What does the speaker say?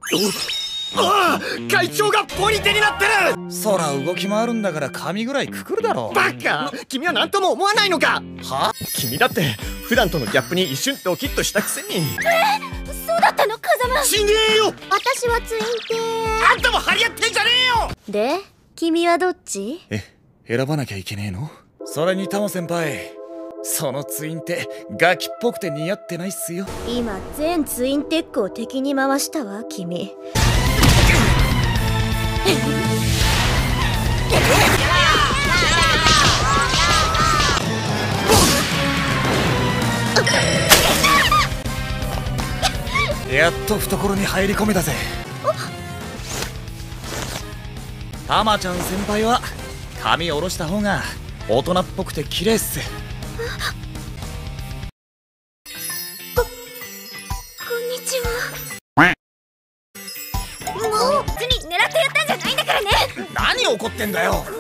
ああ、会長がポニテになってる。 そら動き回るんだから髪ぐらいくくるだろ。 バカ、君は何とも思わないのか。 は？ 君だって普段とのギャップに一瞬ドキッとしたくせに。 そうだったの風間。 ちげえよ。 私はツインテあんたも張り合ってんじゃねえよ。 で、君はどっち？ 選ばなきゃいけねえの？それにタモ先輩、そのツインテガキっぽくて似合ってないっすよ。 今全ツインテックを敵に回したわ君。 やっと懐に入り込めたぜ。タマちゃん先輩は髪下ろした方が大人っぽくて綺麗っす。 こんにちは。もう別に狙ってやったんじゃないんだからね。 何怒ってんだよ。